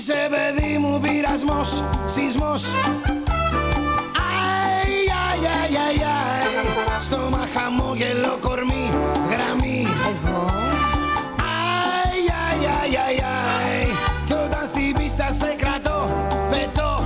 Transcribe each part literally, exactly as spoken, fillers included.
Είσαι παιδί μου πειρασμός, σεισμός. Αι, αι, αι, αι, αι. Στόμα χαμόγελο, κορμί, γραμμή. Εγώ. Αι, αι, αι, αι, αι. Κι όταν στην πίστα σε κρατώ, πετώ.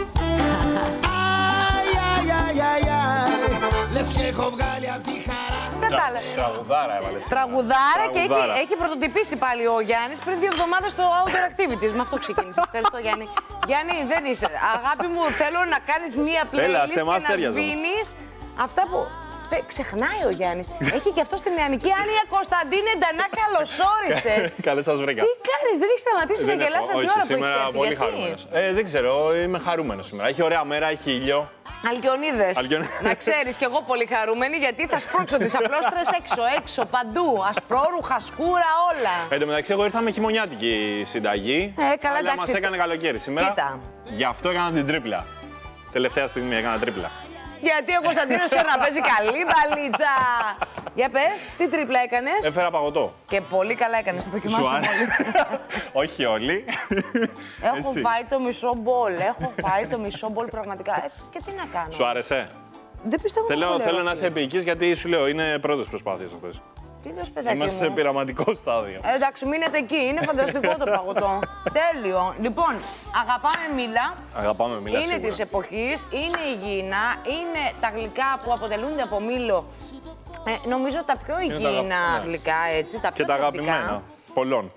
Αι, αι, αι, αι, αι. Λες και έχω βγάλει απ' τη χαρά. Τραγουδάρα έβαλε. Τραγουδάρα και έχει, έχει πρωτοτυπήσει πάλι ο Γιάννης πριν δύο εβδομάδες στο Outdoor Activities. Με αυτό ξεκίνησε. Ευχαριστώ, Γιάννη. Γιάννη, δεν είσαι. Αγάπη μου, θέλω να κάνεις μία playlist και να σβήνεις αυτά που... Τε, ξεχνάει ο Γιάννης. Έχει και αυτό στην νεανική. Άνια Κωνσταντίνε Ντανά, καλώς όρισες. Καλώς σας βρήκα. Τι κάνεις, δεν έχεις σταματήσει να γελάς από την ώρα που έχεις έρθει? Πολύ χαρούμενος. Ε, δεν ξέρω, είμαι χαρούμενος σήμερα. Έχει ωραία μέρα, έχει ήλιο. Αλκιονίδες. Αλκιον... Να ξέρεις κι εγώ πολύ χαρούμενη, γιατί θα σπρώξω τις απλώστρες έξω, έξω, παντού. Ασπρόρουχα, σκούρα, όλα. Εν τω μεταξύ, εγώ ήρθα με χειμωνιάτικη συνταγή. Ε, καλά, αλλά εντάξει. μας έκανε καλοκαίρι σήμερα. Κοίτα. Γι' αυτό έκανα την τρίπλα. Τελευταία στιγμή έκανα τρίπλα. Γιατί ο Κωνσταντίνος ξέρει να παίζει καλή μπαλίτσα. Για πες, τι τρίπλα έκανες? Έφερα παγωτό. Και πολύ καλά έκανες, το δοκιμάσαμε όλοι. Όχι όλοι. Έχω Εσύ. φάει το μισό μπολ, έχω φάει το μισό μπολ πραγματικά. Ε, και τι να κάνω. Σου άρεσε? Δεν πιστεύω να Θέλω, το λέω, θέλω να φίλε. είσαι επίκης, γιατί σου λέω είναι πρώτες προσπάθειες αυτές. Τι λες, παιδάκι Είμαστε σε μου? πειραματικό στάδιο. Ε, εντάξει, μείνετε εκεί. Είναι φανταστικό το παγωτό. Τέλειο. Λοιπόν, αγαπάμε μήλα. Αγαπάμε μήλα Είναι σίγουρα. της εποχής, είναι υγιεινά, είναι τα γλυκά που αποτελούνται από μήλο. Ε, νομίζω τα πιο υγιεινά αγαπημένα. γλυκά, έτσι, τα πιο Και τα θρεπτικά. αγαπημένα. Πολλών.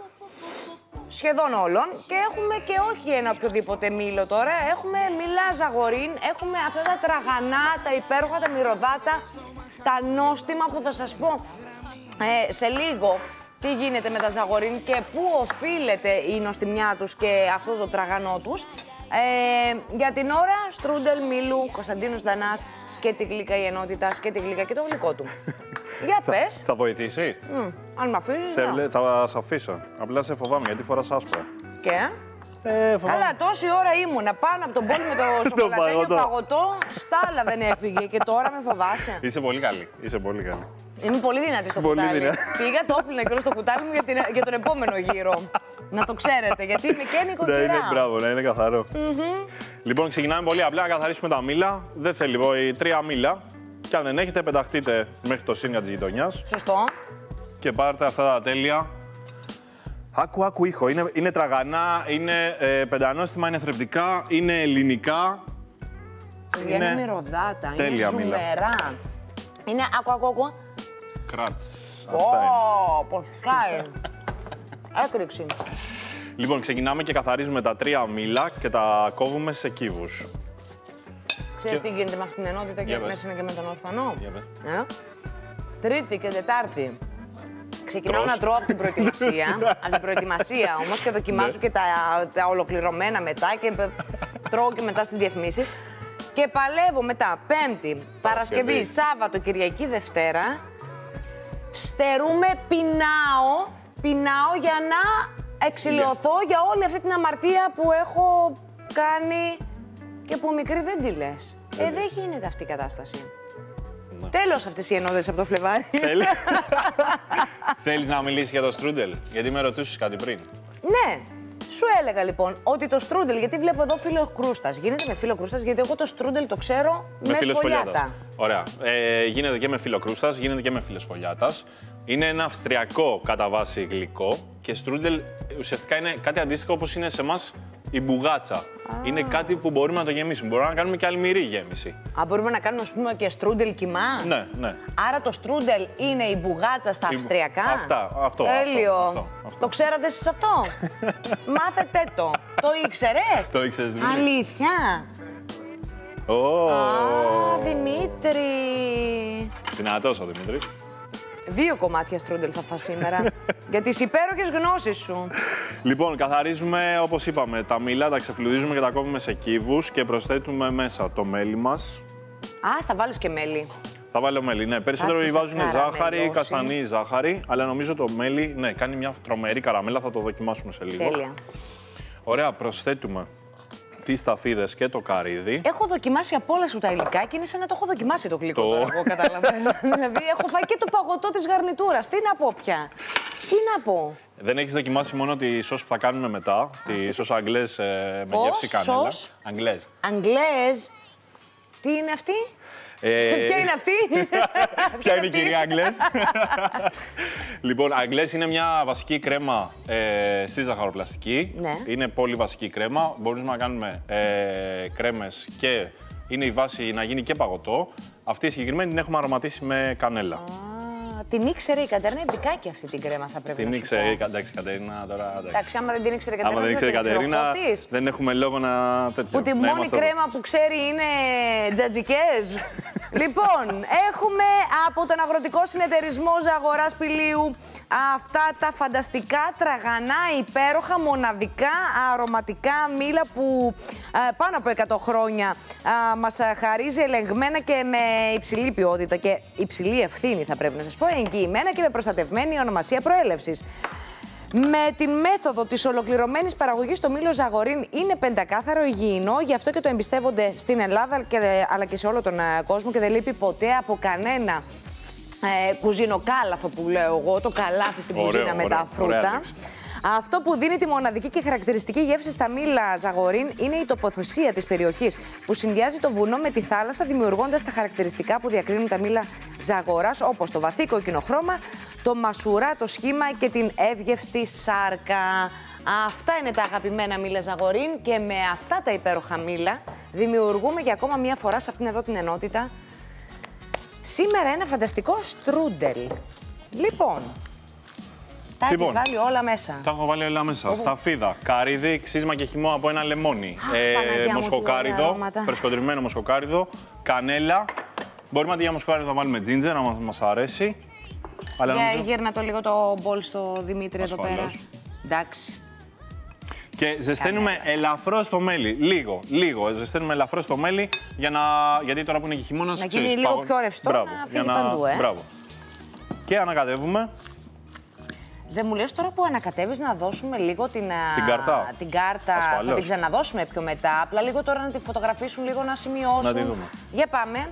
Σχεδόν όλων. Και έχουμε και όχι ένα οποιοδήποτε μήλο τώρα. Έχουμε μήλα ζαγορίν, έχουμε αυτά τα τραγανά, τα υπέροχα, τα μυρωδάτα, τα νόστιμα που θα σας πω ε, σε λίγο τι γίνεται με τα ζαγορίν και πού οφείλεται η νοστιμιά τους και αυτό το τραγανό τους. Ε, για την ώρα, στρούντελ μήλου, Κωνσταντίνος Ντανάς, σκέτη γλύκα η ενότητα, σκέτη γλύκα και το γλυκό του. Για πες. Θα βοηθήσει. Μ, αν με αφήσεις, Σε, ναι. βλέ- θα σε αφήσω. Απλά σε φοβάμαι γιατί φοράς άσπρα. Και... Ε, φοβάμαι. Καλά, τόση ώρα ήμουνα πάνω από τον πόλη με το σοκολατένιο παγωτό. παγωτό, στάλα δεν έφυγε και τώρα με φοβάσαι. Είσαι πολύ καλή. Είσαι πολύ καλή. Είμαι πολύ δυνατή στο Πολύ κουτάλι. δυνατή. Πήγα, το όπλυνα και όλο στο κουτάλι μου για, την, για τον επόμενο γύρο. Να το ξέρετε, γιατί είμαι και Να νοικοκυρά. είναι μπράβο, να είναι καθαρό. Λοιπόν, ξεκινάμε πολύ απλά να καθαρίσουμε τα μήλα. Δεν θέλει βοή, τρία μήλα. Και αν δεν έχετε, πεταχτείτε μέχρι το σύνια της γειτονιάς. Σωστό. Και πάρτε αυτά τα τέλεια. Άκου, άκου ήχο. Είναι, είναι τραγανά, είναι ε, πεντανόστιμα, είναι θρεπτικά, είναι ελληνικά. Είναι, είναι μυρωδάτα, τέλεια είναι μήλα. ζουμερά. Είναι, άκου, άκου, άκου. Κράτς. Αυτά είναι. Ω, πως σκάει. Έκρηξη. Λοιπόν, ξεκινάμε και καθαρίζουμε τα τρία μήλα και τα κόβουμε σε κύβους. Ξέρεις τι γίνεται με αυτήν την ενότητα και Για πες. μέσα είναι και με τον ορφανό. Για πες. Ε? Τρίτη και Τετάρτη. Ξεκινάω Τρως. να τρώω από την προετοιμασία. Από την προετοιμασία όμως και δοκιμάζω και τα, τα ολοκληρωμένα μετά και π- τρώω και μετά στις διαφημίσεις. Και παλεύω μετά Πέμπτη, Παρασκευή, Παρασκευή. Σάββατο, Κυριακή, Δευτέρα. Στερούμε, πεινάω, πεινάω για να εξηλαιωθώ για όλη αυτή την αμαρτία που έχω κάνει και που μικρή δεν τη λες. Ε, δεν γίνεται αυτή η κατάσταση. Ναι. Τέλος αυτές οι ενότητες από το Φλεβάρι. Θέλει- Θέλεις να μιλήσεις για το στρούντελ, γιατί με ρωτούσες κάτι πριν. Ναι, σου έλεγα λοιπόν ότι το στρούντελ, γιατί βλέπω εδώ φύλλο κρούστας. Γίνεται με φύλλο κρούστας, γιατί εγώ το στρούντελ το ξέρω με, φύλλο σφολιάτα. σφολιάτας. Ωραία. Ε, γίνεται και με φύλλο κρούστας, γίνεται και με φύλλο σφολιάτας. Είναι ένα αυστριακό κατά βάση γλυκό και στρούντελ ουσιαστικά είναι κάτι αντίστοιχο όπως είναι σε εμάς η μπουγάτσα. Είναι κάτι που μπορούμε να το γεμίσουμε. Μπορούμε να κάνουμε και αλμυρή γέμιση. Α, μπορούμε να κάνουμε, ας πούμε, και στρούντελ κιμά. Ναι, ναι. Άρα το στρούντελ είναι η μπουγάτσα στα Η- αυστριακά. Αυτά, αυτό, Τέλειο. αυτό, αυτό, αυτό. Το ξέρατε εσείς αυτό? Μάθετε το. Το ήξερες? Το ήξερες, Δημήτρη? Αλήθεια. Ω, Α, Δημήτρη. δυνατός ο Δημήτρης. Δύο κομμάτια στρούντελ θα φας σήμερα. Για τις υπέροχες γνώσεις σου. Λοιπόν, καθαρίζουμε, όπως είπαμε, τα μήλα, τα ξεφλουδίζουμε και τα κόβουμε σε κύβους και προσθέτουμε μέσα το μέλι μας. Α, θα βάλεις και μέλι. Θα βάλω μέλι, ναι. Περισσότερο Κάτι θα βάζουν ζάχαρη, καραμελώσει. καστανή ζάχαρη, αλλά νομίζω το μέλι, ναι, κάνει μια τρομερή καραμέλα, θα το δοκιμάσουμε σε λίγο. Τέλεια. Ωραία, προσθέτουμε τις σταφίδες και το καρύδι. Έχω δοκιμάσει από όλα σου τα υλικά και είναι σαν να το έχω δοκιμάσει το γλυκό Το- τώρα, εγώ καταλαβαίνω. Δηλαδή, έχω φάει και το παγωτό της γαρνιτούρας. Τι να πω πια. Τι να πω. Δεν έχεις δοκιμάσει μόνο τη σως που θα κάνουμε μετά, τη σως αγγλές ε, με Πώς, γεύση κανέλα. σως? Αγγλές. Αγγλέζ. Τι είναι αυτή? Ε, Ποια είναι αυτή? Ποια είναι η κυρία Αγγλές? Λοιπόν, Αγγλές είναι μια βασική κρέμα ε, στη ζαχαροπλαστική. Ναι. Είναι πολύ βασική κρέμα. Μπορούμε να κάνουμε ε, κρέμες και είναι η βάση να γίνει και παγωτό. Αυτή η συγκεκριμένη την έχουμε αρωματίσει με κανέλα. Την ήξερε η Κατερίνα Επικάκη αυτή την κρέμα, θα πρέπει Την να σου ήξερε η πω. εντάξει, Κατερίνα τώρα. Εντάξει. Εντάξει, άμα δεν την ήξερε η Κατερίνα, Άμα δεν ήξερε η δεν την Κατερίνα, ξέρω. Φώτης, δεν έχουμε λόγο να τέτοιο. που τη να μόνη είμαστε εδώ. κρέμα που ξέρει είναι τζατζικές. Λοιπόν, έχουμε από τον Αγροτικό Συνεταιρισμό Ζαγοράς Πηλίου αυτά τα φανταστικά, τραγανά, υπέροχα, μοναδικά, αρωματικά μήλα που α, πάνω από εκατό χρόνια α, μας χαρίζει ελεγμένα και με υψηλή ποιότητα και υψηλή ευθύνη, θα πρέπει να σας πω, εγγυημένα και με προστατευμένη ονομασία προέλευσης. Με την μέθοδο της ολοκληρωμένης παραγωγής, το μήλο Ζαγορίν είναι πεντακάθαρο, υγιεινό, γι' αυτό και το εμπιστεύονται στην Ελλάδα και, αλλά και σε όλο τον uh, κόσμο και δεν λείπει ποτέ από κανένα ε, κουζινοκάλαθο που λέω εγώ, το καλάθι στην Ωραίο, κουζίνα με ωραίο, τα φρούτα. ωραία. Αυτό που δίνει τη μοναδική και χαρακτηριστική γεύση στα μήλα Ζαγορίν είναι η τοποθεσία της περιοχής που συνδυάζει το βουνό με τη θάλασσα, δημιουργώντας τα χαρακτηριστικά που διακρίνουν τα μήλα Ζαγοράς, όπως το βαθύ κόκκινο χρώμα, το μασουρά, το σχήμα και την εύγευστη σάρκα. Αυτά είναι τα αγαπημένα μήλα Ζαγορίν και με αυτά τα υπέροχα μήλα δημιουργούμε για ακόμα μία φορά σε αυτήν εδώ την ενότητα σήμερα ένα φανταστικό στρούντελ. Λοιπόν, τα Λοιπόν, έχεις βάλει όλα μέσα. Τα έχω βάλει όλα μέσα. Σταφίδα, καρύδι, ξύσμα και χυμό από ένα λεμόνι. Αχ, Παναγιά μου, μοσχοκάριδο, τι ωραία αρώματα. φρεσκοτριμμένο μοσχοκάριδο, κανέλα. Μπορούμε για μοσχοκάριδο να βάλουμε τζίντζερ, αν μας αρέσει. Αλλά Για νομίζω... γύρνα το λίγο το μπολ στο Δημήτρη εδώ πέρα. Ασφαλώς. Εντάξει. Και ζεσταίνουμε ελαφρώς το μέλι. Λίγο, λίγο. Ζεσταίνουμε ελαφρώς το μέλι για να... γιατί τώρα που είναι και χειμώνας. Να γίνει ξέρεις, λίγο παγω- πιο ρευστό, Μπράβο, να για φύγει παντού, ε. Μπράβο. Και ανακατεύουμε. Δεν μου λες τώρα που ανακατεύεις να δώσουμε λίγο την, α, Την καρτά. την κάρτα. Ασφαλώς. Θα την ξαναδώσουμε πιο μετά. Απλά λίγο τώρα να τη φωτογραφίσουν, λίγο να σημειώσουν. Να τη δούμε. Για πάμε.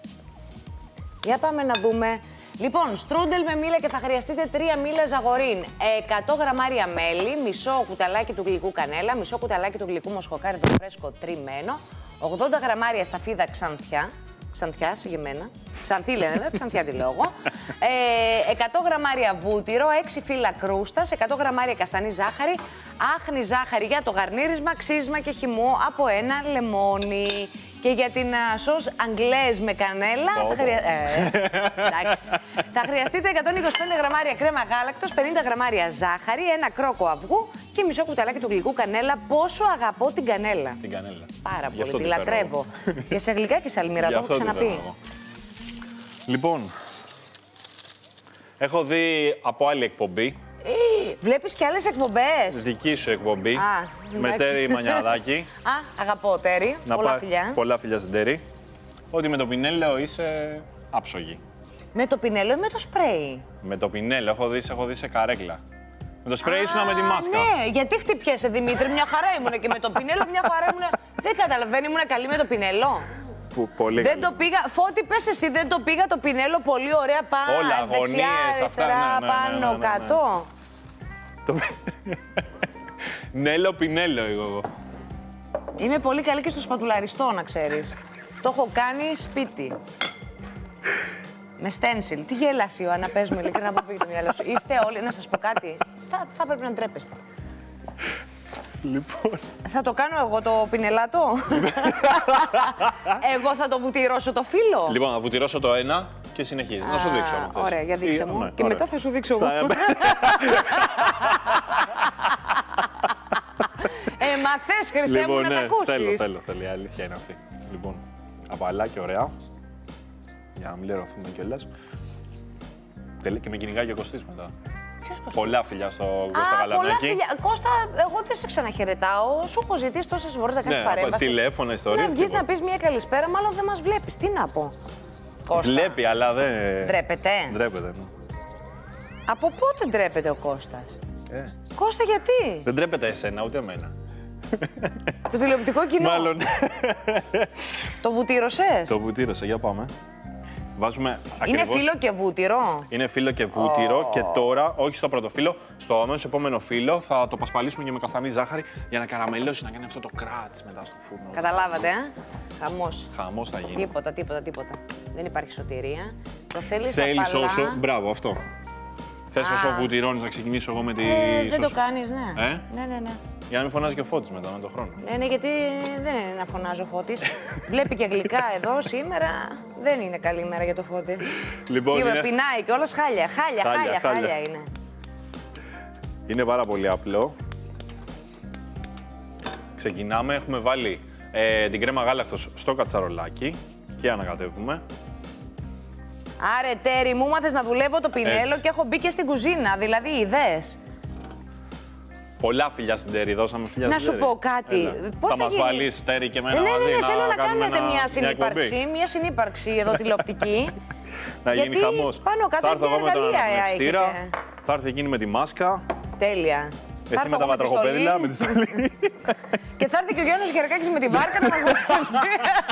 Για πάμε να δούμε. Λοιπόν, στρούντελ με μήλα και θα χρειαστείτε τρία μήλα Ζαγορίν, εκατό γραμμάρια μέλι, μισό κουταλάκι του γλυκού κανέλα, μισό κουταλάκι του γλυκού μοσχοκάριδο φρέσκο τριμμένο, ογδόντα γραμμάρια σταφίδα ξανθιά. Ξανθιά, συγκεκριμένα. Ξανθή λένε εδώ, ξανθιά τη λέω εγώ. Ε, εκατό γραμμάρια βούτυρο, έξι φύλλα κρούστας, εκατό γραμμάρια καστανή ζάχαρη, άχνη ζάχαρη για το γαρνίρισμα, ξύσμα και χυμό από ένα λεμόνι. Και για την σως αγγλές με κανέλα θα, χρεια... ε, εντάξει. θα χρειαστείτε εκατόν είκοσι πέντε γραμμάρια κρέμα γάλακτος, πενήντα γραμμάρια ζάχαρη, ένα κρόκο αυγού και μισό κουταλάκι του γλυκού κανέλα. Πόσο αγαπώ την κανέλα. Την κανέλα. Πάρα Γι' πολύ, αυτό τη τη φέρω λατρεύω. εγώ. Και σε γλυκά και σε αλμύρα, Γι' το έχω αυτό τη φέρω ξαναπεί. εγώ. Λοιπόν, έχω δει από άλλη εκπομπή, Ε, Βλέπεις και άλλες εκπομπές. δική σου εκπομπή, Α, με εντάξει. Τέρι Μανιαδάκη. Α, αγαπώ Τέρι. Πολλά πά- φιλιά. Πολλά φιλιά στην Τέρι. Ότι με το πινέλαιο είσαι άψογη. Με το πινέλο ή με το σπρέι. Με το πινέλαιο έχω δει, σε έχω δει σε καρέκλα. Με το σπρέι ήσουν με τη μάσκα. Ναι, γιατί χτυπιέσαι Δημήτρη, μια χαρά ήμουν και με το πινέλο, μια χαρά ήμουν. Δεν καταλαβαίνω, δεν ήμουν καλή με το πινέλο. Που, πολύ Δεν καλή. το πήγα. Φώτη, πες εσύ, δεν το πήγα το πινέλο πολύ ωραία πάνω. Όλα, δεξιά, αγωνίες, αυτά, αριστερά, ναι, ναι, ναι, πάνω, ναι, ναι, ναι. κάτω. Το... Νέλο πινέλο εγώ. Είμαι πολύ καλή και στο σπατουλαριστό, να ξέρεις. Το έχω κάνει σπίτι. Με στένσιλ. Τι γέλας, Ιωάννα, πες μου ειλικρινά, να πήγε το μυαλό σου. Είστε όλοι, να σας πω κάτι. Θα, θα πρέπει να ντρέπεστε. Λοιπόν. Θα το κάνω εγώ το πινελάτο. Εγώ θα το βουτυρώσω το φύλλο. Λοιπόν, θα βουτυρώσω το ένα και συνεχίζει. Να σου δείξω. άμα θες. Ωραία, για δείξε Ή- μου. ναι, Και ωραία. μετά θα σου δείξω εγώ. Τα- Ε, μα θες, Χρυσέ μου, Λοιπόν, να τα ναι, ακούσεις. θέλω, θέλω, θέλω. Η αλήθεια είναι αυτή. Λοιπόν, απαλάκι ωραία. Για να μην λερωθούμε κιόλας. Τελεί και με κυνηγάει ο Κωστής μετά. Ποιος Κωστής? Πολλά φιλιά στο Κώστα Α, πολλά Γαλανάκη. φιλιά. Κώστα, εγώ δεν σε ξαναχαιρετάω. Σου έχω ζητήσει τόσες φορές να κάνεις Ναι, παρέμβαση. τηλέφωνα, ιστορίες, Να βγεις τίποτα. να πεις μια καλησπέρα, μάλλον δεν μας βλέπεις. Τι να πω. Κώστα. Βλέπει, αλλά δεν. Ντρέπεται. Ντρέπεται, ναι. Από πότε ντρέπεται ο Κώστας. Ε, Κώστα, γιατί. δεν ντρέπεται εσένα, ούτε εμένα. Το τηλεοπτικό κοινό. Μάλλον. Το βουτύρωσες. Το βουτύρωσα, για πάμε. Βάζουμε Είναι ακριβώς... φύλλο και βούτυρο. Είναι φύλλο και βούτυρο oh. και τώρα, όχι στο πρώτο φύλλο, στο αμέσως επόμενο φύλλο θα το πασπαλίσουμε και με καστανή ζάχαρη για να καραμελώσει, να κάνει αυτό το κράτς μετά στο φούρνο. Καταλάβατε, ε? Χαμός. Χαμός θα γίνει. Τίποτα, τίποτα, τίποτα. Δεν υπάρχει σωτηρία. Το θέλεις Θέλεις απαλά. όσο, μπράβο αυτό. Θες όσο βουτυρώνεις να ξεκινήσω εγώ με τη ε, σώση. Δεν το κάνεις, ναι. Ε? Ναι, ναι, ναι. Για να μην φωνάζει και ο Φώτης μετά με τον χρόνο. Ναι, ναι, γιατί δεν είναι να φωνάζει ο Φώτης. Βλέπει και γλυκά εδώ σήμερα. Δεν είναι καλή μέρα για το Φώτη. Λοιπόν, τι είναι... πεινάει και όλος χάλια, χάλια, χάλια, χάλια, χάλια. χάλια είναι. Είναι πάρα πολύ απλό. Ξεκινάμε, έχουμε βάλει ε, την κρέμα γάλακτος στο κατσαρολάκι και ανακατεύουμε. Άρε τέρι, μου μάθες να δουλεύω το πινέλο Έτσι. και έχω μπει και στην κουζίνα, δηλαδή ιδέες. Πολλά φιλιά στην Τέρι, δώσαμε φιλιά Να στην σου Τέρι. πω κάτι. Πώς θα θα μας γίνει? βάλεις Τέρι και εμένα ναι, ναι, μαζί ναι, να θέλω να κάνουμε κάνετε ένα, μια συνύπαρξη, μια, μια συνύπαρξη εδώ τηλεοπτική. να γίνει γιατί χαμός. πάνω κάτω θα έρθω εγώ με τον εργαλεία αναπνευστήρα, έχετε. θα έρθει εκείνη με τη μάσκα, Τέλεια. εσύ με τα βατραχοπέδιλα, με τη στολή. Και θα έρθει και ο Γιάννης Γερακάκης με τη βάρκα να μας βοηθήσει.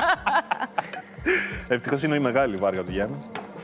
Ευτυχώς είναι η μεγάλη βάρκα του Γιάννη.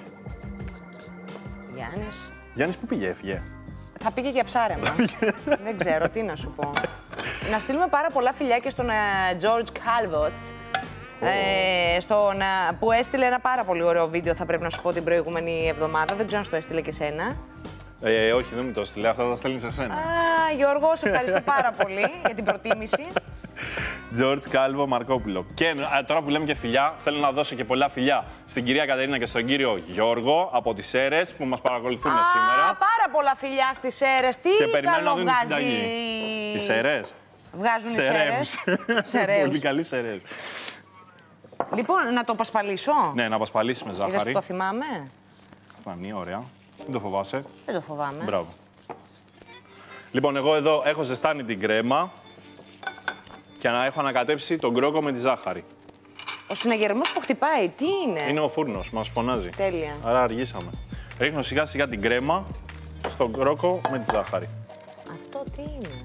Γιάννης. Γιάννης πού πήγε, έφυγε. Θα πήγε για ψάρεμα. Δεν ξέρω, τι να σου πω. Να στείλουμε πάρα πολλά φιλιά και στον uh, George Calvos, oh. ε, στον, uh, που έστειλε ένα πάρα πολύ ωραίο βίντεο, θα πρέπει να σου πω, την προηγούμενη εβδομάδα. Δεν ξέρω αν στο έστειλε και σένα. Ε, όχι, δεν μου το έστειλε, αυτά τα στέλνει σε σένα. Α, Γιώργο, σε ευχαριστώ πάρα πολύ για την προτίμηση. George Calvo Μαρκόπουλο. Και α, τώρα που λέμε και φιλιά, θέλω να δώσω και πολλά φιλιά στην κυρία Κατερίνα και στον κύριο Γιώργο από τις Σέρρες που μας παρακολουθούν Α, σήμερα. πάρα πολλά φιλιά στις Σέρρες. Τι Και περιμένω καλό να δουν τη βγάζει. συνταγή. Οι Σέρρες. Βγάζουν οι Σέρρες. Σεραίους. Πολύ καλή Σεραίους. Λοιπόν, να το πασπαλίσω. Ναι, να πασπαλίσει με Είδες ζάχαρη. που το θυμάμαι. Στανή, ωραία. Δεν το φοβάσαι. Δεν το φοβάμαι. Μπράβο. Λοιπόν, εγώ εδώ έχω ζεστάνει την κρέμα και να έχω ανακατέψει τον κρόκο με τη ζάχαρη. Ο συναγερμός που χτυπάει, τι είναι. Είναι ο φούρνος, μας φωνάζει. Τέλεια. Άρα αργήσαμε. Ρίχνω σιγά σιγά την κρέμα στον κρόκο με τη ζάχαρη. Αυτό τι είναι.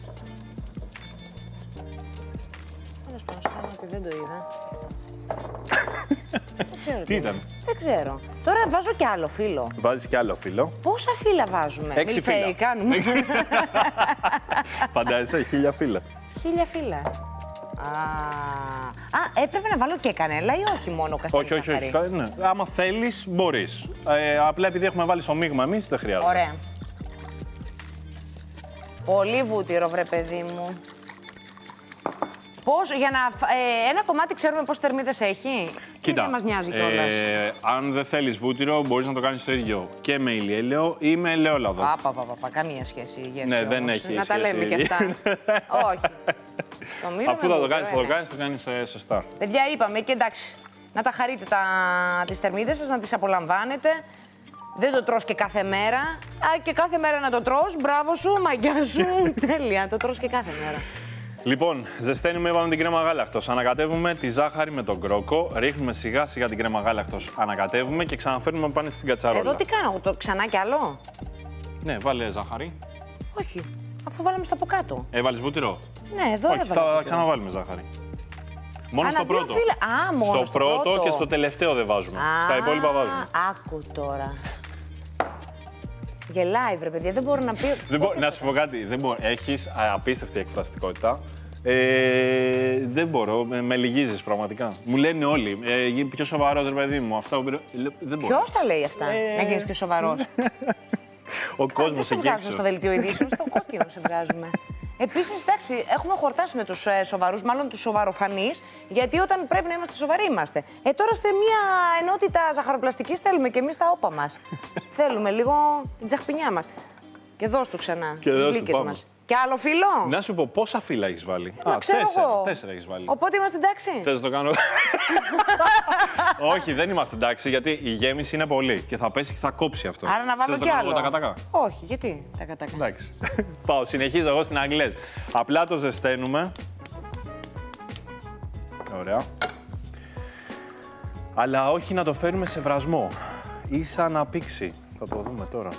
Τέλος πάντων, σου κάνω ότι δεν το είδα. Δεν ξέρω Τι ήταν. Δεν ξέρω. Τώρα βάζω κι άλλο φύλλο. Βάζεις κι άλλο φύλλο. Πόσα φύλλα βάζουμε. Έξι Μιλφέι φύλλα. κάνουμε. Φαντάζεσαι, χίλια φύλλα. Χίλια φύλλα. Α, α, έπρεπε να βάλω και κανέλα ή όχι μόνο καστανή Όχι, όχι, ζάχαρη. όχι. Ναι. Άμα θέλεις, μπορείς. Ε, απλά επειδή έχουμε βάλει στο μείγμα εμείς, δεν χρειάζεται. Ωραία. Πολύ βούτυρο, βρε παιδί μου. Πώς, για να, φ- ε, ένα κομμάτι ξέρουμε πόσες θερμίδες έχει. Κοίτα, δεν μας νοιάζει κιόλας. ε, αν δεν θέλεις βούτυρο, μπορείς να το κάνεις το ίδιο και με ηλιέλαιο ή με ελαιόλαδο. Α, πα, πα, πα, πα, καμία σχέση η γεύση. Ναι, δεν όμως. έχει Να τα σχέση. λέμε και αυτά. Όχι. Το μήλο Αφού με θα το βούτυρο, κάνεις, θα το είναι. κάνεις, το κάνεις ε, σωστά. Παιδιά, είπαμε και εντάξει, να τα χαρείτε τα, τις θερμίδες σας, να τις απολαμβάνετε. Δεν το τρως και κάθε μέρα. Α, και κάθε μέρα να το τρως. Μπράβο σου, μαγιά σου. Τέλεια, το τρως και κάθε μέρα. Λοιπόν, ζεσταίνουμε, είπαμε την κρέμα γάλακτος. Ανακατεύουμε τη ζάχαρη με τον κρόκο. Ρίχνουμε σιγά σιγά την κρέμα γάλακτος. Ανακατεύουμε και ξαναφέρνουμε πάνω στην κατσαρόλα. Εδώ τι κάνω, το ξανά κι άλλο. Ναι, βάλε ζάχαρη. Όχι, αφού βάλαμε στο από κάτω. Έβαλες βούτυρο. Ναι, εδώ Όχι, έβαλα. θα βούτυρο. ξαναβάλουμε ζάχαρη. Μόνο Ανά στο δύο πρώτο. φύλλα. Α, μόνο στο, στο πρώτο, πρώτο. και στο τελευταίο δεν βάζουμε. Α, Στα υπόλοιπα βάζουμε. Άκου τώρα. Γελάει, βρε παιδιά, δεν μπορώ να πει. Δεν μπο... Να σου πω κάτι. Δεν μπο... Έχεις α, απίστευτη εκφραστικότητα. Ε, δεν μπορώ, με, με λυγίζεις πραγματικά. Μου λένε όλοι. Ε, πιο σοβαρός, ρε παιδί μου. Αυτά, δεν μπορώ. Ποιος τα λέει αυτά, Ε. να γίνεις πιο σοβαρός. Ο Δεν κόσμος σε εκεί βγάζουμε έξω. στο δελτίο ειδήσεων, στο κόκκινο σε βγάζουμε. Επίσης, εντάξει, έχουμε χορτάσει με τους ε, σοβαρούς, μάλλον τους σοβαροφανείς, γιατί όταν πρέπει να είμαστε σοβαροί είμαστε. Ε, τώρα σε μια ενότητα ζαχαροπλαστικής θέλουμε και εμείς τα όπα μας. Θέλουμε λίγο την τσαχπινιά μας. Και δώσ' του ξανά, Και τις δώσ' του, γλύκες πάμε. μας. Και άλλο φίλο. Να σου πω πόσα φύλλα έχεις βάλει. Μα ξέρω τέσσερα. εγώ. Τέσσερα έχεις βάλει. Οπότε είμαστε εντάξει. Θες να το κάνω. Όχι, δεν είμαστε εντάξει, γιατί η γέμιση είναι πολύ και θα πέσει και θα κόψει αυτό. Άρα να βάλω Θες κι το κάνω άλλο. εγώ τα κατακά. Όχι, γιατί τα κατάκα. Εντάξει. Πάω, συνεχίζω εγώ στην Αγγλές. Απλά το ζεσταίνουμε. Ωραία. Αλλά όχι να το φέρουμε σε βρασμό. Ίσα να πήξει. Θα το δούμε τώρα.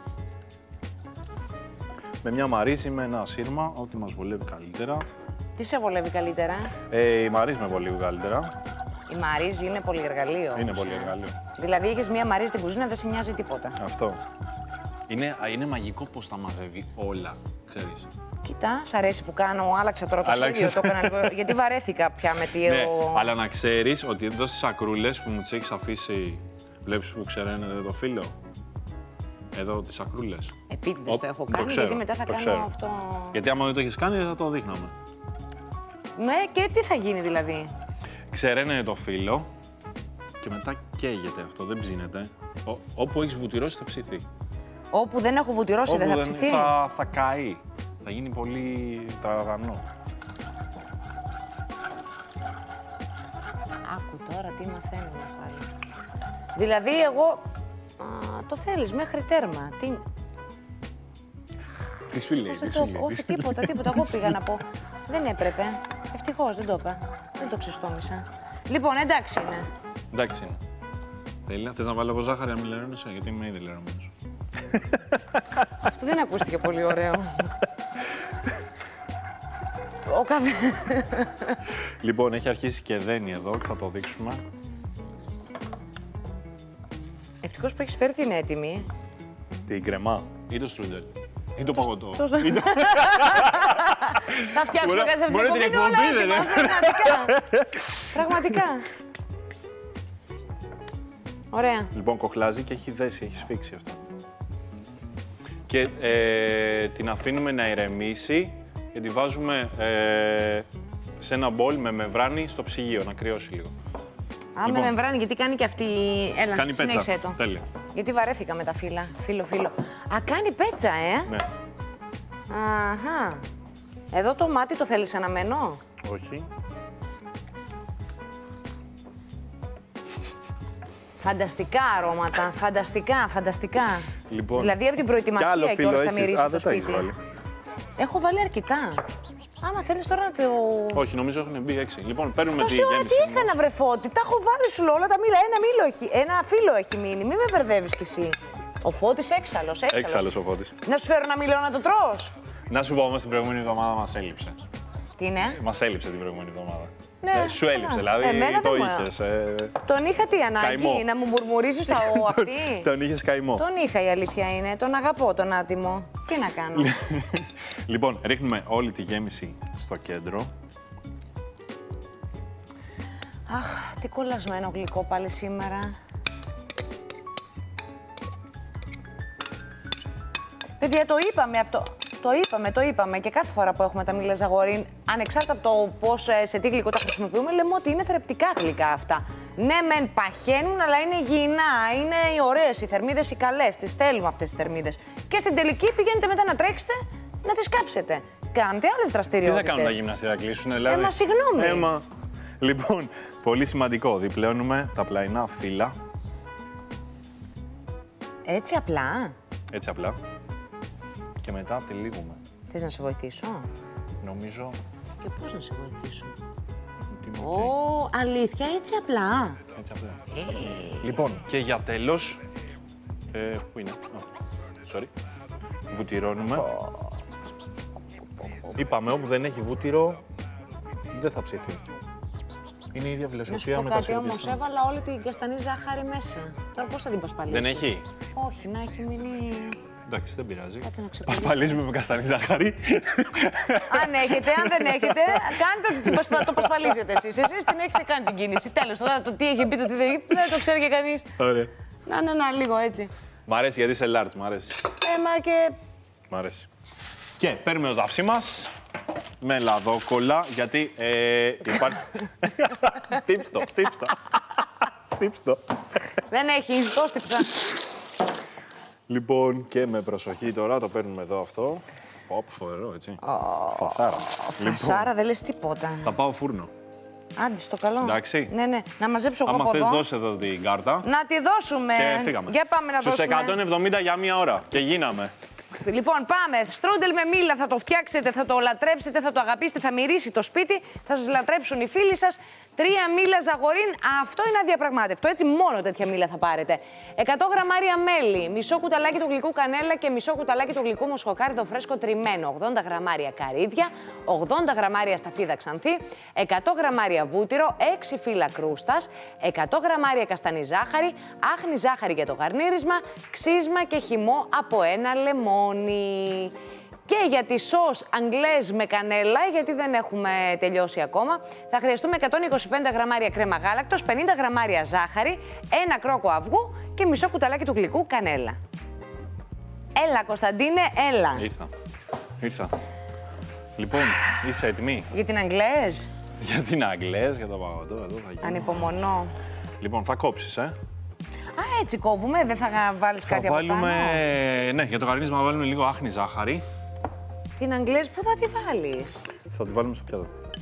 Με μια μαρίζη, με ένα σύρμα, ό,τι μας βολεύει καλύτερα. Τι σε βολεύει καλύτερα. Ε, η μαρίζη με βολεύει καλύτερα. Η Μαρίζη είναι πολυεργαλείο. Είναι όμως, πολύ ε. εργαλείο. Δηλαδή, έχεις μία Μαρία στην κουζίνα, δεν σε νοιάζει τίποτα. Αυτό. Είναι, είναι μαγικό πώς τα μαζεύει όλα, ξέρεις. Κοίτα, σ' αρέσει που κάνω, άλλαξα τώρα το Άλλαξες. σχέδιο, το έκανα λίγο, γιατί βαρέθηκα πια με τι... Ναι, ο... αλλά να ξέρεις ότι εδώ στις σακρούλες που μου τις έχεις αφήσει, βλέπεις που ξεραίνεται το φύλλο. Εδώ τις σακρούλες. Επίτηδες Οπ, το έχω το κάνει, ξέρω, γιατί μετά θα το κάνω ξέρω. αυτό... Γιατί άμα δεν το έχεις κάνει, δεν θα το δείχναμε. Ναι, και τι θα γίνει δηλαδή. Ξεραίνεται το φύλλο και μετά καίγεται αυτό, δεν ψήνεται. Ο, όπου έχεις βουτυρώσει θα ψηθεί. Όπου δεν έχω βουτυρώσει Όπου δεν θα ψηθεί. Θα, θα καεί. Θα γίνει πολύ τραγανό. Άκου τώρα τι μαθαίνουμε πάλι. Δηλαδή εγώ... Α, το θέλεις μέχρι τέρμα. Τι... Τι σου λέει, Πώς τι δεν σου το... λέει. Όχι, τίποτα, τίποτα. Εγώ πήγα να πω. Δεν έπρεπε. Ευτυχώς δεν το είπα. Δεν το ξεστόμησα. Λοιπόν, εντάξει είναι. Εντάξει είναι. Τέλεια. Θες να βάλω εγώ ζάχαρη να μην λερώνεσαι, γιατί είμαι ήδη λερωμένος. Αυτό δεν ακούστηκε πολύ ωραίο. Ο κάθε... Λοιπόν, έχει αρχίσει και δένει εδώ και θα το δείξουμε. Ευτυχώς που έχεις φέρει την έτοιμη. Την κρεμά ή το στρούντελ. Ή το παγωτό. το- Ή το- Θα φτιάξουμε Μπορεί- κάτι σε μπορεί αυτήν την την εκπομπή, εκπομπή, όλα δεν έτοιμα, πραγματικά. Πραγματικά. Ωραία. Λοιπόν, κοχλάζει και έχει δέσει, έχει σφίξει αυτό. Και ε, την αφήνουμε να ηρεμήσει και τη βάζουμε ε, σε ένα μπολ με μεμβράνη στο ψυγείο, να κρυώσει λίγο. Α, με Λοιπόν. μεμβράνη, γιατί κάνει και αυτή. Έλα, Κάνει πέτσα. συνέχισε το. Τέλεια. Γιατί βαρέθηκα με τα φύλλα. Φίλο, φίλο. Α, κάνει πέτσα, ε. Ναι. Αχα. Εδώ το μάτι το θέλεις αναμένο. Όχι. Φανταστικά αρώματα. Φανταστικά, φανταστικά. Λοιπόν, Δηλαδή από την κι άλλο προετοιμασία και φύλλο όλα θα έχεις. μυρίσει Α, το δεν τα έχεις σπίτι. βάλει. Έχω βάλει αρκετά. Άμα θέλεις τώρα να το... Όχι, νομίζω έχουν μπει έξι. Λοιπόν, παίρνουμε τη Τόση ώρα γέμιση. τι έκανα, βρε Φώτη. Τα έχω βάλει σου λέω, όλα τα μήλα. Ένα μήλο έχει, ένα φύλλο έχει μείνει. Μην με μπερδεύεις κι εσύ. Ο Φώτης έξαλλος, έξαλλος. Έξαλλος ο Φώτης. Να σου φέρω ένα μήλο να το τρως. Να σου πω όμως την προηγούμενη εβδομάδα μας έλειψε. Τι είναι. Μας έλειψε την προηγούμενη εβδομάδα. Ναι, Ε, σου έλειψε, καλά. δηλαδή Εμένα το δεν μου- είχες. Ε... Τον είχα τι ανάγκη, Καημό. να μου μουρμουρίζεις τα ο αυτή. Τον είχες καημό. Τον είχα, η αλήθεια είναι. Τον αγαπώ τον άτιμο. Τι να κάνω. Λοιπόν, ρίχνουμε όλη τη γέμιση στο κέντρο. Αχ, τι κολλασμένο γλυκό πάλι σήμερα. Παιδιά, το είπαμε αυτό. Το είπαμε, το είπαμε και κάθε φορά που έχουμε τα μήλα ζαγορίν, ανεξάρτητα από το πώς, ε, σε τι γλυκό τα χρησιμοποιούμε, λέμε ότι είναι θρεπτικά γλυκά αυτά. Ναι, μεν παχαίνουν, αλλά είναι υγιεινά, είναι οι ωραίες, οι θερμίδες οι καλές. Τις θέλουμε αυτές τις θερμίδες. Και στην τελική πηγαίνετε μετά να τρέξετε, να τις κάψετε. Κάντε άλλες Τι δραστηριότητες. θα κάνουν τα γυμναστήρια, κλείσουν, δηλαδή. Ε, μα συγγνώμη. Ε, μα. Λοιπόν, πολύ σημαντικό. Διπλώνουμε τα πλαϊνά φύλλα. Έτσι απλά. Έτσι απλά. Και μετά τυλίγουμε. Θες να σε βοηθήσω. Νομίζω Και πώς να σε βοηθήσω. ότι είναι Ω, οκ. αλήθεια, έτσι απλά. Έτσι απλά. Ε, Λοιπόν, και για τέλος. Ε, πού είναι? Α, sorry. Βουτυρώνουμε. Είπαμε, όπου δεν έχει βούτυρο, δεν θα ψηθεί. Είναι η ίδια Να σου φιλοσοφία πω με τα κάτι όμως, σιροπιστά. έβαλα όλη την καστανή ζάχαρη μέσα. Τώρα πώς θα την πασπαλίσεις. Δεν έχει. Όχι, να έχει μείνει... Εντάξει, δεν πειράζει. Κάτσε να ξεκολλήσω. Πασπαλίζουμε με καστανή ζάχαρη. Αν έχετε, αν δεν έχετε, κάντε ότι την πασπα... το πασπαλίζετε εσείς. Εσείς την έχετε κάνει την κίνηση. Τέλος, τώρα το τι έχει πει, το τι δεν έχει πει, δεν το ξέρει και κανείς. Ωραία. Να, να, να, λίγο έτσι. Μ' αρέσει γιατί είσαι large, μ' αρέσει. Ε, μα και... Μ' αρέσει. Και παίρνουμε το ταψί μας με λαδόκολλα, γιατί ε, υπάρχει... Στύψ' το, στύψ' το. Στύψ' το. Δεν έχει, το στύψα. Λοιπόν, και με προσοχή τώρα το παίρνουμε εδώ αυτό. Πω, φοβερό, έτσι. Φασάρα. Φασάρα, δεν λες τίποτα. Θα πάω φούρνο. Άντε στο καλό. Εντάξει. Ναι, ναι. Να μαζέψω εγώ Άμα από θες, εδώ. δώσε εδώ την κάρτα. Να τη δώσουμε. Και φύγαμε. Για πάμε να Στους δώσουμε. εκατόν εβδομήντα για μία ώρα. Και γίναμε. Λοιπόν, πάμε. Στρούντελ με μήλα. Θα το φτιάξετε, θα το λατρέψετε, θα το αγαπήσετε, θα μυρίσει το σπίτι, θα σας λατρέψουν οι φίλοι σας. Τρία μήλα ζαγορίν, αυτό είναι αδιαπραγμάτευτο. Έτσι, μόνο τέτοια μήλα θα πάρετε. εκατό γραμμάρια μέλι, μισό κουταλάκι του γλυκού κανέλα και μισό κουταλάκι του γλυκού μοσχοκάριδο φρέσκο τριμμένο. ογδόντα γραμμάρια καρύδια, ογδόντα γραμμάρια σταφίδα ξανθή, εκατό γραμμάρια βούτυρο, έξι φύλλα κρούστας, εκατό γραμμάρια καστανή ζάχαρη, άχνη ζάχαρη για το γαρνίρισμα, ξύσμα και χυμό από ένα λεμόνι. Και για τη σως αγγλέζ με κανέλα, γιατί δεν έχουμε τελειώσει ακόμα, θα χρειαστούμε εκατόν είκοσι πέντε γραμμάρια κρέμα γάλακτος, πενήντα γραμμάρια ζάχαρη, ένα κρόκο αυγού και μισό κουταλάκι του γλυκού κανέλα. Έλα, Κωνσταντίνε, έλα. Ήρθα. Ήρθα. Λοιπόν, είσαι έτοιμη? Για την αγγλέζ. Για την αγγλέζ, για το παγωτό, εδώ θα γίνει. Ανυπομονώ. Λοιπόν, θα κόψεις, ε. Α, έτσι κόβουμε, δεν θα βάλεις θα κάτι βάλουμε... από πάνω. Ναι, για το γαρνίσμα θα βάλουμε λίγο άχνη ζάχαρη. Την αγγλέζ πού θα τη βάλεις? Θα τη βάλουμε στο πιάτο.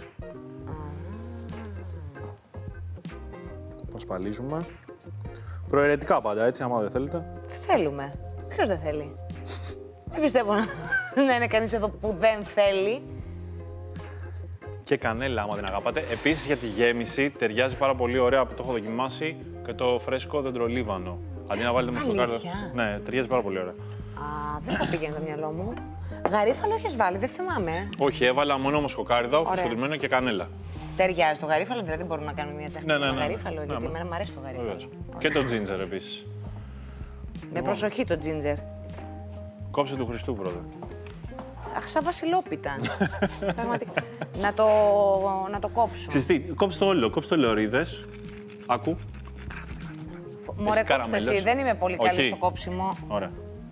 Πασπαλίζουμε. Προαιρετικά πάντα, έτσι, άμα δεν θέλετε. Θέλουμε. Ποιος δεν θέλει? Δεν πιστεύω να... να είναι κανείς εδώ που δεν θέλει. Και κανέλα, άμα την αγαπάτε. Επίσης, για τη γέμιση ταιριάζει πάρα πολύ ωραία, που το έχω δοκιμάσει, και το φρέσκο δεντρολίβανο. Αντί να βάλετε μοσχοκάριδο. Ναι, ταιριάζει πάρα πολύ ωραία. Α, δεν θα πήγαινε το μυαλό μου. Γαρίφαλο έχεις βάλει, δεν θυμάμαι. Όχι, έβαλα μόνο μοσχοκάριδο, φρεσκοτριμμένο και κανέλα. Ταιριάζει το γαρίφαλο, δηλαδή μπορούμε να κάνουμε μια τσαχπινή ναι, ναι, με ναι, γαρίφαλο, ναι, γιατί ναι. εμένα μου αρέσει το γαρίφαλο. Βεβαίως. Και το τζίντζερ επίσης. Με προσοχή το τζίντζερ. Κόψε του Χριστού πρώτα. Αχ, σαν βασιλόπιτα. Πραγματικά. να, το, να το κόψω. Ξυστή, κόψε το όλο, κόψε το λεωρίδες. Άκου. Μωρέ, κόψτε εσύ, δεν είμαι πολύ καλή Όχι. στο κόψιμο. Ωραία.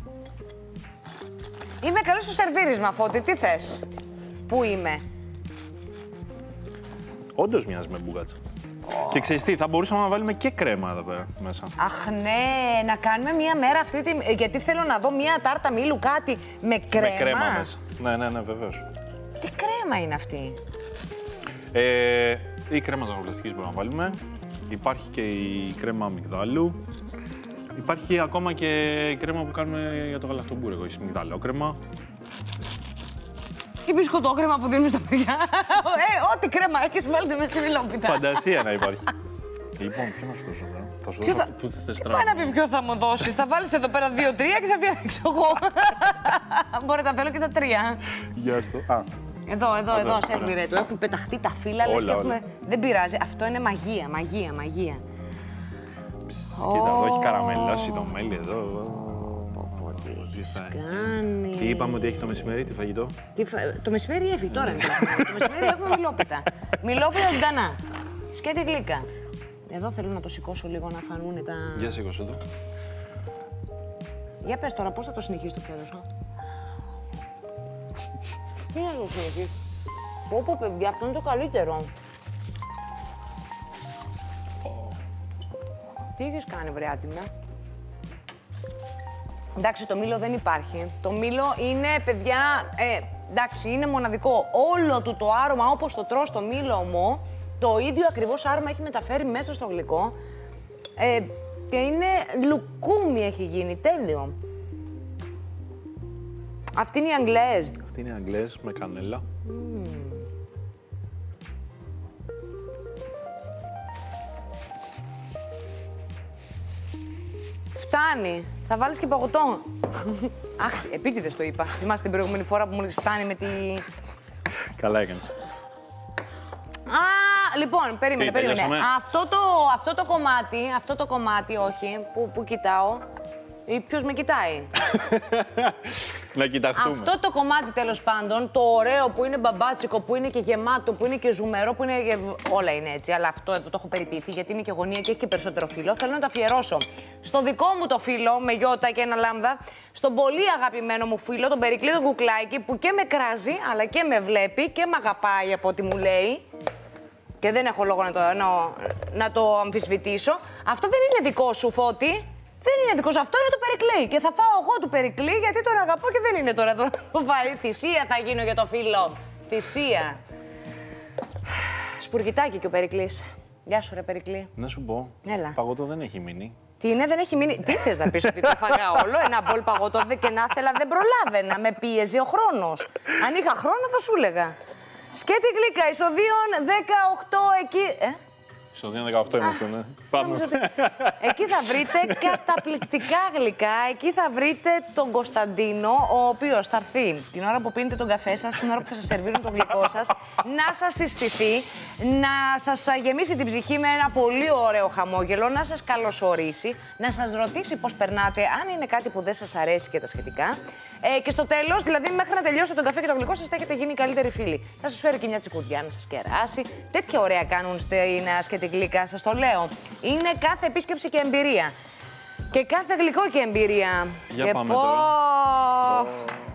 Είμαι καλή στο σερβίρισμα, Φώτη, τι θες? Πού είμαι? Όντως μοιάζει με μπουγάτσα. Oh. Και ξέρεις τι, θα μπορούσαμε να βάλουμε και κρέμα εδώ πέρα μέσα. Αχ, ναι, να κάνουμε μία μέρα αυτή τη... Γιατί θέλω να δω μία τάρτα μήλου κάτι με κρέμα. Με κρέμα μέσα. Ναι, ναι, ναι, βεβαίως. Τι κρέμα είναι αυτή? Ε, η κρέμα ζαχαροπλαστικής μπορούμε να βάλουμε. Υπάρχει και η κρέμα αμυγδάλου. Υπάρχει ακόμα και η κρέμα που κάνουμε για το γαλακτομπούρεκο, η μυγδαλόκρεμα. Η μπισκοτόκρεμα που δίνουμε στα παιδιά. ε, ό,τι κρέμα έχεις, βάλτε με στη μιλόπιτα. Φαντασία να υπάρχει. Λοιπόν, ποιο να σου δώσω τώρα? Θα σου δώσω θα... που θες Τι πάει να πει ποιο θα μου δώσεις? Θα βάλεις εδώ πέρα δύο τρία και θα διαλέξω εγώ. Μπορεί να θέλω και τα τρία. Γεια σου. Α. Εδώ, εδώ, εδώ, σε έμπειρε του. Έχουν πεταχτεί τα φύλλα, λες και έχουμε... Δεν πειράζει. Αυτό είναι μαγεία, μαγεία, μαγεία. Ψ, κοίτα, εδώ έχει καραμελώσει το μέλι εδώ. Τι κάνει. Τι είπαμε ότι έχει το μεσημέρι, τι φαγητό? Τι φα... Το μεσημέρι έφυγε τώρα. Το μεσημέρι έχουμε μιλόπιτα. Μιλόπιτα ζωντανά. Σκέτη γλύκα. Εδώ θέλω να το σηκώσω λίγο να φανούν τα... Για σήκωσέ το. Για πες τώρα, πώς θα το συνεχίσεις το πιάτο σου? Τι να το συνεχίσεις? Πω πω παιδιά, αυτό είναι το καλύτερο. Τι έχεις κάνει βρε άτιμα? Εντάξει, το μήλο δεν υπάρχει. Το μήλο είναι, παιδιά, ε, εντάξει, είναι μοναδικό. Όλο του το άρωμα, όπως το τρως το μήλο μου, το ίδιο ακριβώς άρωμα έχει μεταφέρει μέσα στο γλυκό. Ε, και είναι λουκούμι έχει γίνει, τέλειο. Αυτή είναι η αγγλέζ. Αυτή είναι η αγγλέζ με κανέλα. Mm. Φτάνει. Θα βάλεις και παγωτό. Αχ, επίτηδες το είπα. Θυμάσαι την προηγούμενη φορά που μου λες φτάνει με τη... Καλά έκανες. Α, λοιπόν, περίμενε, Τι, περίμενε. τελειώσαμε? Αυτό το, αυτό το κομμάτι, αυτό το κομμάτι, όχι, που, που κοιτάω, ή ποιος με κοιτάει. Να κοιταχτούμε. Αυτό το κομμάτι, τέλος πάντων, το ωραίο που είναι μπαμπάτσικο, που είναι και γεμάτο, που είναι και ζουμερό, που είναι. Όλα είναι έτσι. Αλλά αυτό εδώ το έχω περιποιηθεί γιατί είναι και γωνία και έχει και περισσότερο φύλλο. Θέλω να το αφιερώσω στο δικό μου το φύλλο, με γιώτα και ένα λάμδα, στον πολύ αγαπημένο μου φίλο, τον Περικλή τον Κουκλάκη, που και με κράζει, αλλά και με βλέπει και με αγαπάει από ό,τι μου λέει. Και δεν έχω λόγο να το, να, να το αμφισβητήσω. Αυτό δεν είναι δικό σου, Φώτη. Δεν είναι δικό σου. Αυτό είναι το Περικλή. Και θα φάω εγώ του Περικλή γιατί τον αγαπώ και δεν είναι τώρα εδώ να το φάει. Θυσία θα γίνω για το φίλο. Θυσία. Σπουργητάκι και ο Περικλής. Γεια σου, ρε Περικλή. Να σου πω. Έλα. Παγωτό δεν έχει μείνει. Τι είναι, δεν έχει μείνει. Τι θες να πεις ότι το φαγά όλο? Ένα μπολ παγωτό και να ήθελα, δεν προλάβαινα. Με πίεζε ο χρόνος. Αν είχα χρόνο θα σου έλεγα. Σκέτη γλύκα, ισοδίων δεκαοκτώ εκεί. Ε, Στο δύο δεκαοκτώ είμαστε, ναι. Πάμε. Ότι... Εκεί θα βρείτε καταπληκτικά γλυκά. Εκεί θα βρείτε τον Κωνσταντίνο, ο οποίος θα έρθει την ώρα που πίνετε τον καφέ σας, την ώρα που θα σας σερβίρουν το γλυκό σας, να σας συστηθεί, να σας γεμίσει την ψυχή με ένα πολύ ωραίο χαμόγελο, να σας καλωσορίσει, να σας ρωτήσει πώς περνάτε, αν είναι κάτι που δεν σας αρέσει και τα σχετικά. Ε, και στο τέλος, δηλαδή μέχρι να τελειώσετε τον καφέ και το γλυκό σας, θα έχετε γίνει καλύτεροι φίλοι. Θα σας φέρει και μια τσικουδιά να σας κεράσει. Τέτοια ωραία κάνουν στην ασκέτη γλυκά, σας το λέω. Είναι κάθε επίσκεψη και εμπειρία. Και κάθε γλυκό και εμπειρία. Για και πάμε πω... τώρα.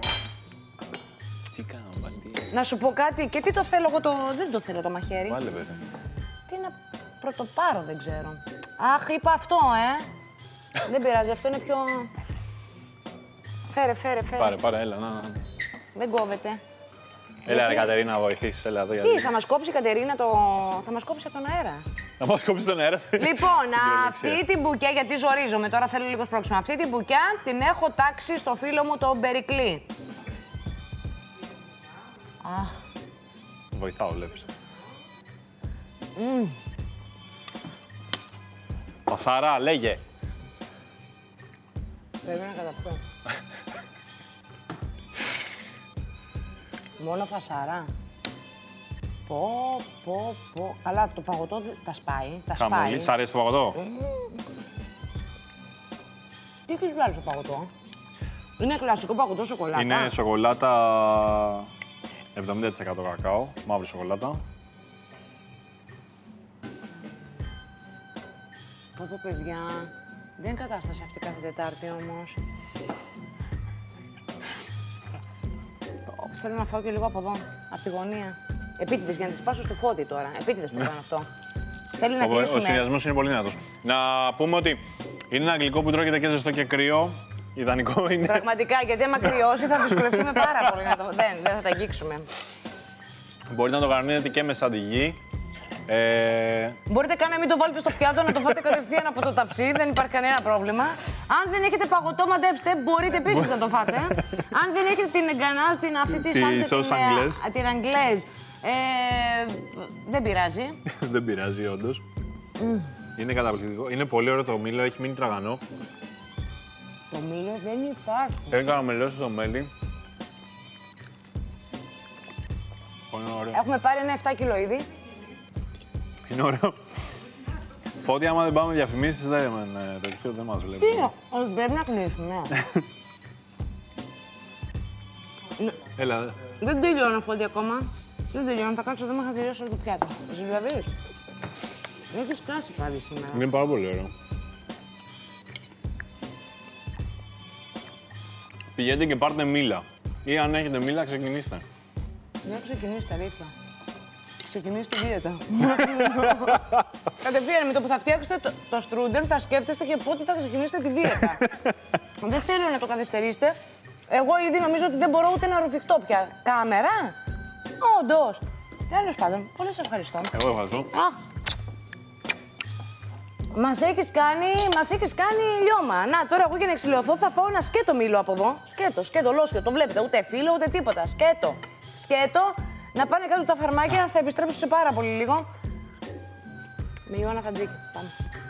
Τι κάνω, Βαντή. Να σου πω κάτι, και τι το θέλω εγώ, το... δεν το θέλω το μαχαίρι. Βάλε, βέβαια. Τι να πρωτοπάρω, δεν ξέρω. Αχ, είπα αυτό, ε. Δεν πειράζει, αυτό είναι πιο... Φέρε, φέρε, φέρε. Πάρε, πάρε, έλα, να, να. Δεν κόβεται. Έλα, Γιατί... ρε Κατερίνα, να βοηθήσεις, έλα εδώ. Τι, Γιατί... θα μας κόψει η Κατερίνα το... θα μας κόψει από τον αέρα. Να μας κόψεις τον αέρα. Λοιπόν, αυτή την μπουκιά, γιατί ζορίζομαι, τώρα θέλω λίγο σπρώξιμο. Αυτή την μπουκιά την έχω τάξει στο φίλο μου τον Περικλή. Α. Βοηθάω, βλέπεις. Mm. Πασαρά, λέγε. Πρέπει να καταπιώ. Μόνο φασαρά. Πω, πω, πω. Καλά, το παγωτό τα σπάει. Τα Χαμολή, σπάει. σ' αρέσει το παγωτό. Mm. Τι έχεις βγάλει στο παγωτό? Είναι κλασικό παγωτό σοκολάτα. Είναι σοκολάτα εβδομήντα τοις εκατό κακάο, μαύρη σοκολάτα. Πω, πω, παιδιά. Δεν είναι κατάσταση αυτή κάθε Τετάρτη όμως. Θέλω να φάω και λίγο από εδώ, από τη γωνία. Επίτηδες, για να τη σπάσω στο φώτι τώρα. Επίτηδες το κάνω αυτό. Θέλει να κλείσουμε. Ο συνδυασμός είναι πολύ δυνατός. Να πούμε ότι είναι ένα γλυκό που τρώγεται και ζεστό και κρύο. Ιδανικό είναι. Πραγματικά, γιατί άμα κρυώσει θα δυσκολευτούμε πάρα πολύ. Να το... δεν, δεν θα τα αγγίξουμε. Μπορείτε να το γαρνίζετε και με σαντιγί. Ε... Μπορείτε καν να μην το βάλετε στο πιάτο, να το φάτε κατευθείαν από το ταψί, δεν υπάρχει κανένα πρόβλημα. Αν δεν έχετε παγωτό, μαντέψτε, μπορείτε επίσης να το φάτε. Αν δεν έχετε την εγκανάζ, την αυτή τη σαλτσα, την, την Αγγλέζ, ε, δεν πειράζει. Δεν πειράζει, όντως. Mm. Είναι καταπληκτικό. Είναι πολύ ωραίο το μήλο, έχει μείνει τραγανό. Το μήλο δεν υπάρχει. Έκανα μελώσει το μέλι. Έχουμε πάρει ένα επτά κιλό ήδη. Είναι ωραίο. Φώτη, άμα δεν πάμε διαφημίσεις, δεν, ναι, δεν μας βλέπει. Τι είναι, όχι, πρέπει να κλείσουμε. Έλα. Δεν τελειώνω, Φώτη, ακόμα. Δεν τελειώνω, θα κάτσω εδώ μέχρι να τελειώσω το πιάτο. Εσύ δηλαδή. Έχεις κάσει πάλι σήμερα. Είναι πάρα πολύ ωραίο. Πηγαίνετε και πάρτε μήλα. Ή αν έχετε μήλα, ξεκινήστε. Δεν ξεκινήστε, αλήθεια. Ξεκινήστε τη δίαιτα. Κατευθείαν με το που θα φτιάξετε το, το στρούντελ θα σκέφτεστε και πότε θα ξεκινήσετε τη δίαιτα. Δεν θέλω να το καθυστερήσετε. Εγώ ήδη νομίζω ότι δεν μπορώ ούτε να ρουφιχτώ πια. Κάμερα. Όντως. Τέλος πάντων, πολύ σε ευχαριστώ. Εγώ ευχαριστώ. Αχ. Μας έχεις κάνει, μας έχεις κάνει λιώμα. Να, τώρα εγώ για να εξηλαιωθώ θα φάω ένα σκέτο μήλο από εδώ. Σκέτο, σκέτο, λόσιο, το βλέπετε. Ούτε φύλλο, ούτε τίποτα. Σκέτο. Σκέτο. Να πάνε κάτω τα φαρμάκια, θα επιστρέψω σε πάρα πολύ λίγο. Με Ιωάννα Χατζίκη. Πάμε.